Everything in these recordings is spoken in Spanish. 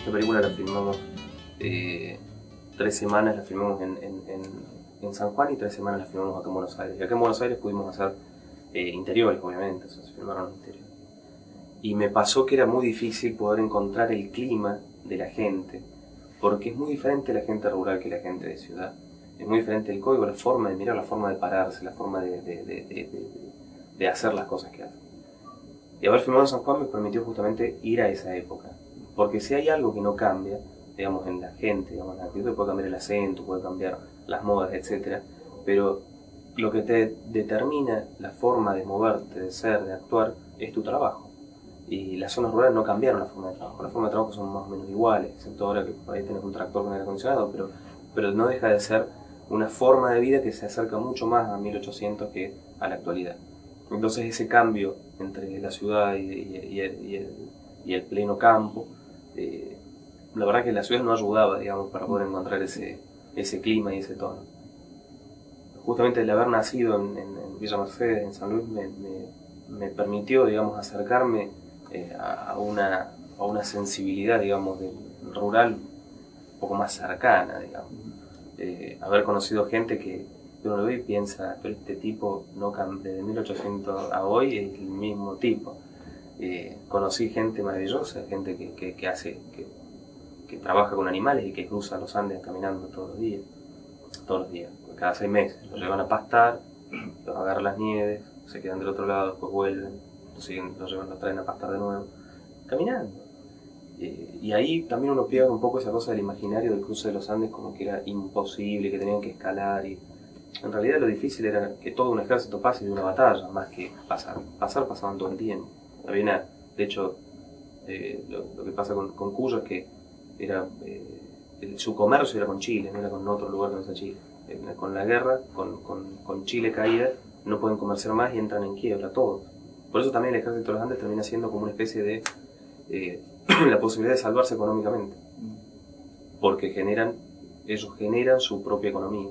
esta película la filmamos 3 semanas, la filmamos en San Juan y 3 semanas la filmamos acá en Buenos Aires. Y acá en Buenos Aires pudimos hacer interiores, obviamente, o sea, se filmaron interiores. Y me pasó que era muy difícil poder encontrar el clima de la gente, porque es muy diferente la gente rural que la gente de ciudad. Es muy diferente el código, la forma de mirar, la forma de pararse, la forma de hacer las cosas que hacen. Y haber filmado en San Juan me permitió justamente ir a esa época. Porque si hay algo que no cambia, digamos, en la gente, digamos, en la actitud, puede cambiar el acento, puede cambiar las modas, etc. Pero lo que te determina la forma de moverte, de ser, de actuar, es tu trabajo. Y las zonas rurales no cambiaron la forma de trabajo. Las formas de trabajo son más o menos iguales, excepto ahora que por ahí tenés un tractor con aire acondicionado, pero no deja de ser una forma de vida que se acerca mucho más a 1800 que a la actualidad. Entonces ese cambio entre la ciudad y el pleno campo, la verdad que la ciudad no ayudaba, digamos, para poder encontrar ese clima y ese tono. Justamente el haber nacido en Villa Mercedes, en San Luis, me permitió, digamos, acercarme a una sensibilidad, digamos, del rural un poco más cercana, digamos. Haber conocido gente que uno lo ve y piensa, pero este tipo no cambia, desde 1800 a hoy es el mismo tipo. Conocí gente maravillosa, gente que trabaja con animales y que cruza los Andes caminando todos los días, cada 6 meses. Los llevan a pastar, los agarran las nieves, se quedan del otro lado, después vuelven, los traen a pastar de nuevo, caminando. Y ahí también uno pierde un poco esa cosa del imaginario del cruce de los Andes, como que era imposible, que tenían que escalar. Y en realidad lo difícil era que todo un ejército pase de una batalla, más que pasaban todo el tiempo. De hecho, lo que pasa con Cuyo es que su comercio era con Chile, no era con otro lugar que no sea Chile. Con la guerra, con Chile caída, no pueden comerciar más y entran en quiebra todos. Por eso también el ejército de los Andes termina siendo como una especie de la posibilidad de salvarse económicamente, porque ellos generan su propia economía.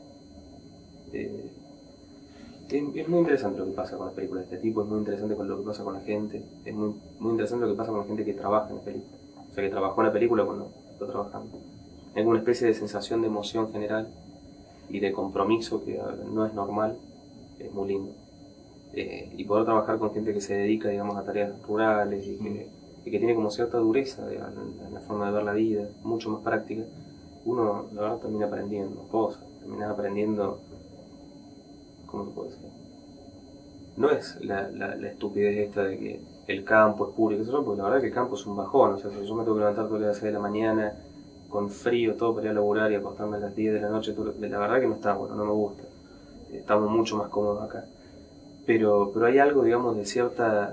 Es muy interesante lo que pasa con las películas de este tipo, es muy interesante con lo que pasa con la gente, es muy interesante lo que pasa con la gente que trabaja en la película, o sea, que trabajó en la película cuando está trabajando. Hay una especie de sensación de emoción general y de compromiso que no es normal, es muy lindo. Y poder trabajar con gente que se dedica, digamos, a tareas rurales y que tiene como cierta dureza en la forma de ver la vida, mucho más práctica, uno la verdad termina aprendiendo cosas, termina aprendiendo, ¿cómo se puede decir? No es la estupidez esta de que el campo es puro y qué sé yo, porque la verdad que el campo es un bajón. O sea, si yo me tengo que levantar todas las 6 de la mañana con frío, todo para ir a laburar y acostarme a las 10 de la noche, la verdad que no está bueno, no me gusta. Estamos mucho más cómodos acá. Pero hay algo, digamos, de cierta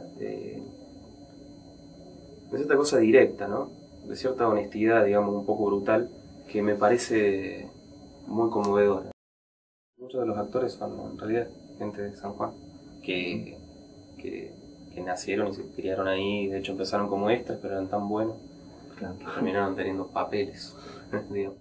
cosa directa, ¿no? De cierta honestidad, digamos, un poco brutal, que me parece muy conmovedora. Muchos de los actores son, en realidad, gente de San Juan, que nacieron y se criaron ahí, de hecho empezaron como extras, pero eran tan buenos que terminaron teniendo papeles, digamos.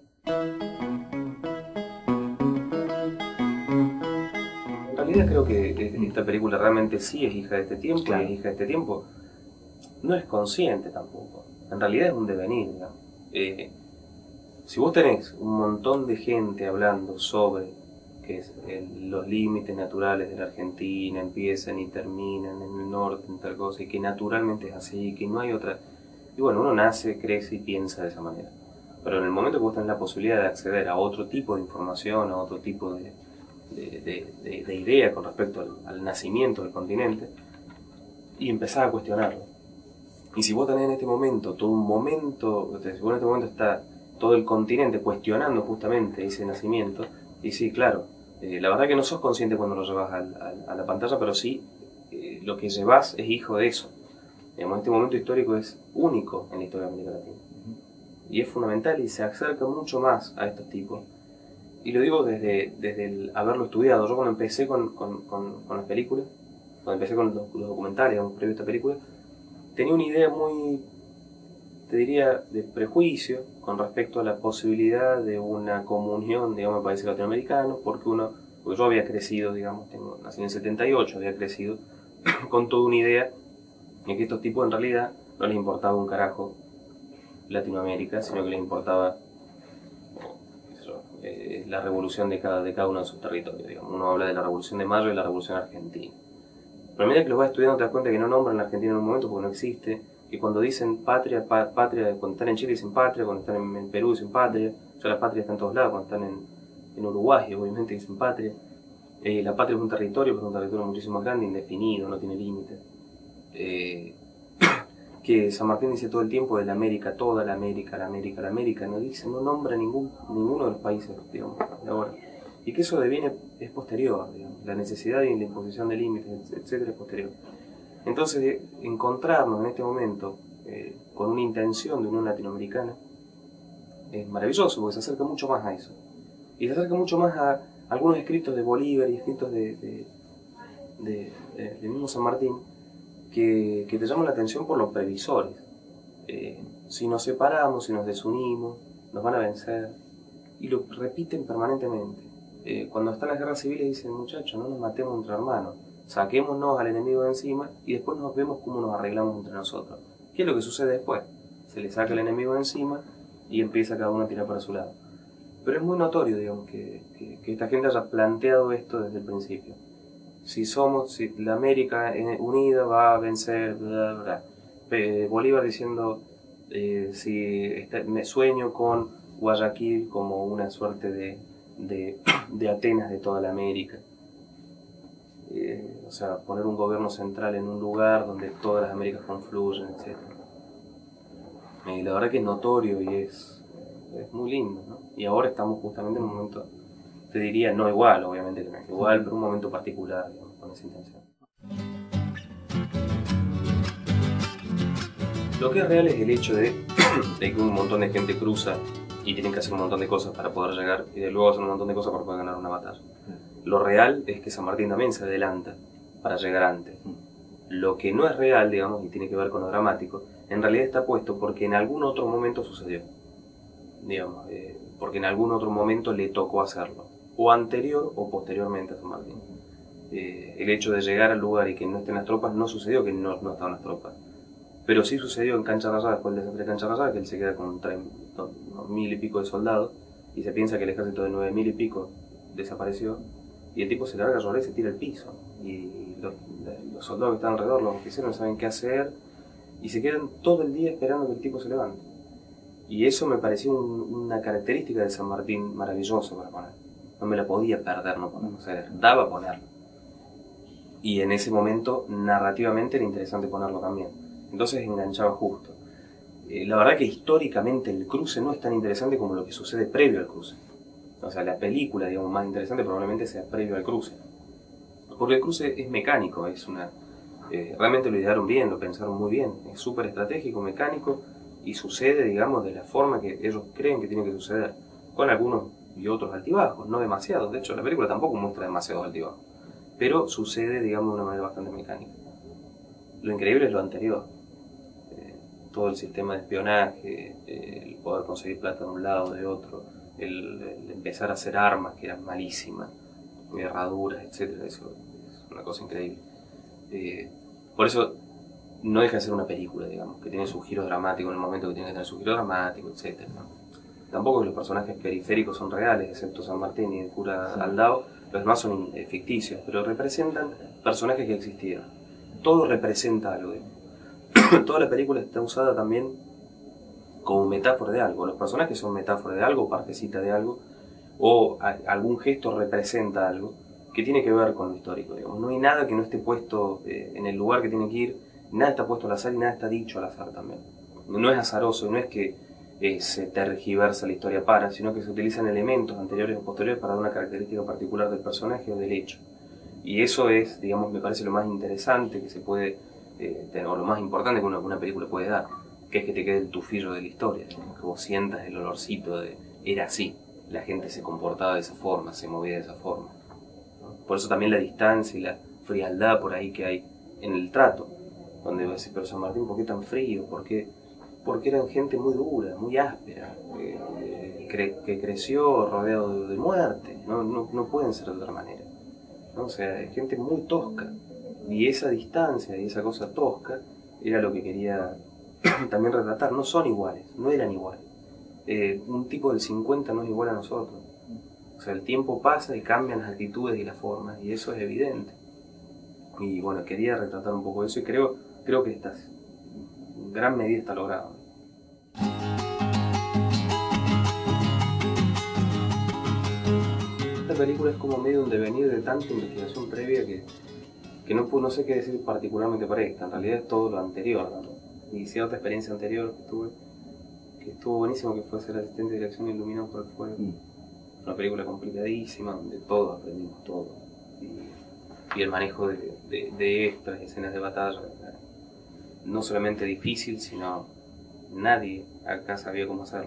En realidad creo que esta película realmente sí es hija de este tiempo, y es hija de este tiempo. No es consciente tampoco, en realidad es un devenir, digamos. Si vos tenés un montón de gente hablando sobre que es los límites naturales de la Argentina, empiezan y terminan en el norte, en tal cosa, y que naturalmente es así, que no hay otra. Y bueno, uno nace, crece y piensa de esa manera. Pero en el momento que vos tenés la posibilidad de acceder a otro tipo de información, a otro tipo de idea con respecto al nacimiento del continente, y empezás a cuestionarlo. Y si vos tenés en este momento, si vos en este momento está todo el continente cuestionando justamente ese nacimiento, y sí, claro, la verdad que no sos consciente cuando lo llevas a la pantalla, pero sí, lo que llevas es hijo de eso. Digamos, este momento histórico es único en la historia de América Latina. Y es fundamental y se acerca mucho más a estos tipos. Y lo digo desde el haberlo estudiado. Yo cuando empecé con las películas, cuando empecé con los documentales, digamos, previo a esta película, tenía una idea muy, te diría, de prejuicio con respecto a la posibilidad de una comunión, digamos, en países latinoamericanos, porque yo había crecido, digamos, nací en el 78, había crecido con toda una idea de que estos tipos en realidad no les importaba un carajo Latinoamérica, sino que les importaba la revolución de cada uno de sus territorios. Digamos. Uno habla de la Revolución de Mayo y la Revolución Argentina. Pero a medida que los vas estudiando te das cuenta que no nombran a Argentina en un momento porque no existe, que cuando dicen patria, patria, cuando están en Chile dicen patria, cuando están en Perú dicen patria, o sea, la patria está en todos lados, cuando están en Uruguay obviamente dicen patria. La patria es un territorio, pero es un territorio muchísimo más grande, indefinido, no tiene límites. Que San Martín dice todo el tiempo de la América, toda la América, la América, la América, no dice, no nombra ninguno de los países, digamos, de ahora. Y que eso es posterior, digamos, la necesidad y la imposición de límites, etcétera, es posterior. Entonces, encontrarnos en este momento con una intención de unión latinoamericana es maravilloso, porque se acerca mucho más a eso. Y se acerca mucho más a algunos escritos de Bolívar y escritos de mismo San Martín, que te llaman la atención por los previsores. Si nos separamos, si nos desunimos, nos van a vencer. Y lo repiten permanentemente. Cuando están las guerras civiles dicen, muchachos, no nos matemos entre hermanos, saquémonos al enemigo de encima y después nos vemos cómo nos arreglamos entre nosotros. ¿Qué es lo que sucede después? Se le saca el enemigo de encima y empieza cada uno a tirar para su lado. Pero es muy notorio, digamos, que esta gente haya planteado esto desde el principio. Si la América unida va a vencer, bla, bla, bla. Bolívar diciendo, me sueño con Guayaquil como una suerte de Atenas de toda la América. O sea, poner un gobierno central en un lugar donde todas las Américas confluyen, etc. La verdad que es notorio y es muy lindo, ¿no? Y ahora estamos justamente en un momento, te diría, no igual, obviamente que no es igual, pero un momento particular, digamos, con esa intención. Lo que es real es el hecho de que un montón de gente cruza y tienen que hacer un montón de cosas para poder llegar y de luego hacer un montón de cosas para poder ganar una batalla. Lo real es que San Martín también se adelanta para llegar antes. Lo que no es real, digamos, y tiene que ver con lo dramático, en realidad está puesto porque en algún otro momento sucedió. Digamos, porque en algún otro momento le tocó hacerlo, o anterior o posteriormente a San Martín. El hecho de llegar al lugar y que no estén las tropas no sucedió que no estaban las tropas, pero sí sucedió en Cancha Rayada, después del desastre de Cancha Rayada, que él se queda con 1000 y pico de soldados y se piensa que el ejército de 9000 y pico desapareció y el tipo se larga a llorar y se tira al piso y los soldados que están alrededor, los oficiales, no saben qué hacer y se quedan todo el día esperando que el tipo se levante. Y eso me pareció una característica de San Martín maravillosa para poner. No me la podía perder, no ponerlo. O sea, daba ponerlo. Y en ese momento, narrativamente, era interesante ponerlo también. Entonces enganchaba justo. La verdad que históricamente el cruce no es tan interesante como lo que sucede previo al cruce. O sea, la película, digamos, más interesante probablemente sea previo al cruce. Porque el cruce es mecánico, realmente lo idearon bien, lo pensaron muy bien. Es súper estratégico, mecánico, y sucede, digamos, de la forma que ellos creen que tiene que suceder, con algunos y otros altibajos, no demasiados. De hecho, la película tampoco muestra demasiados altibajos, pero sucede, digamos, de una manera bastante mecánica. Lo increíble es lo anterior, todo el sistema de espionaje, el poder conseguir plata de un lado o de otro, el empezar a hacer armas que eran malísimas, herraduras, etc. Eso es una cosa increíble. Por eso no deja de ser una película, digamos, que tiene su giro dramático en el momento que tiene que tener su giro dramático, etc. ¿no? Tampoco que los personajes periféricos son reales, excepto San Martín y el cura Aldao, los demás son ficticios, pero representan personajes que existieron. Todo representa algo. Toda la película está usada también como metáfora de algo. Los personajes son metáfora de algo, partecita de algo, o algún gesto representa algo que tiene que ver con lo histórico. Digamos. No hay nada que no esté puesto en el lugar que tiene que ir. Nada está puesto al azar y nada está dicho al azar también. No es azaroso, no es que se tergiversa la historia sino que se utilizan elementos anteriores o posteriores para dar una característica particular del personaje o del hecho. Y eso es, digamos, me parece lo más interesante que se puede tener, o lo más importante que una película puede dar, que es que te quede el tufillo de la historia, digamos, que vos sientas el olorcito de era así, la gente se comportaba de esa forma, se movía de esa forma. ¿No? Por eso también la distancia y la frialdad por ahí que hay en el trato. Donde vos decís, pero San Martín, ¿por qué tan frío? Porque eran gente muy dura, muy áspera, que creció rodeado de muerte. No pueden ser de otra manera. ¿No? O sea, es gente muy tosca. Y esa distancia y esa cosa tosca era lo que quería también retratar, no son iguales, no eran iguales. Un tipo del 50 no es igual a nosotros. O sea, el tiempo pasa y cambian las actitudes y las formas, y eso es evidente. Y bueno, quería retratar un poco eso y creo que en gran medida está logrado. Esta película es como medio un devenir de tanta investigación previa que no sé qué decir particularmente para esta. En realidad es todo lo anterior, ¿no? Y cierta experiencia anterior que tuve, que estuvo buenísimo, que fue ser asistente de dirección Iluminados por el Fuego. Una película complicadísima, donde todos aprendimos todo. Y el manejo de extras, escenas de batalla, no solamente difícil, sino nadie acá sabía cómo hacerlo.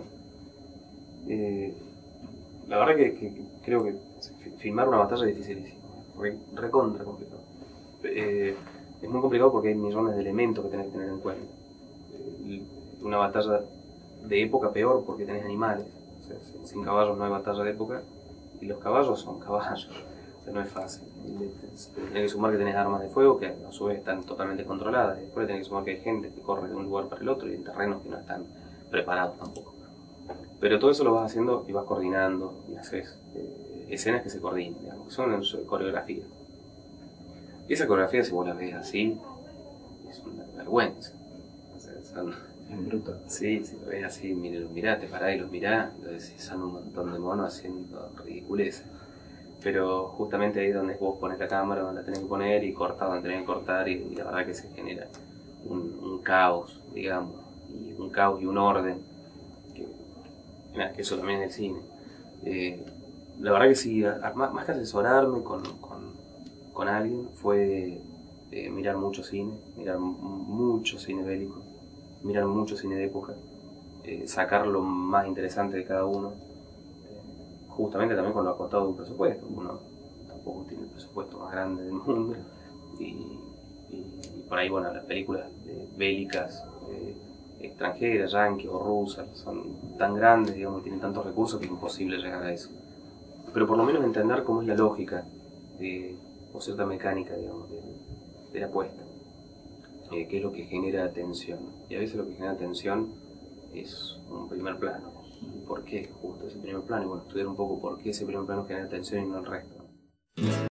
La verdad que creo que filmar una batalla es dificilísimo, recontra complicado. Es muy complicado porque hay millones de elementos que tenés que tener en cuenta. Una batalla de época peor porque tenés animales. O sea, sin caballos no hay batalla de época, y los caballos son caballos. O sea, no es fácil. Tenés que sumar que tenés armas de fuego que a su vez están totalmente controladas. Después tenés que sumar que hay gente que corre de un lugar para el otro y en terrenos que no están preparados tampoco. Pero todo eso lo vas haciendo y vas coordinando y haces escenas que se coordinen, digamos, que son coreografía. Y esa coreografía, si vos la ves así, es una vergüenza. O sea, son... Es brutal. Sí, si lo ves así, mirá, te parás y los mirás, y lo decís, son un montón de monos haciendo ridiculeces. Pero justamente ahí es donde vos pones la cámara, donde la tenés que poner, y cortar donde tenés que cortar, y la verdad que se genera un caos, digamos, y un caos y un orden, que eso también es el cine. La verdad que sí, más que asesorarme con alguien, fue mirar mucho cine bélico, mirar mucho cine de época, sacar lo más interesante de cada uno, justamente también con lo acotado de un presupuesto. Uno tampoco tiene el presupuesto más grande del mundo, y por ahí, bueno, las películas bélicas extranjeras, yanquis o rusas, son tan grandes, digamos, y tienen tantos recursos que es imposible llegar a eso. Pero por lo menos entender cómo es la lógica o cierta mecánica, digamos, de la puesta, qué es lo que genera tensión. Y a veces lo que genera tensión es un primer plano. ¿Y por qué justo ese primer plano? Y bueno, estudiar un poco por qué ese primer plano genera tensión y no el resto.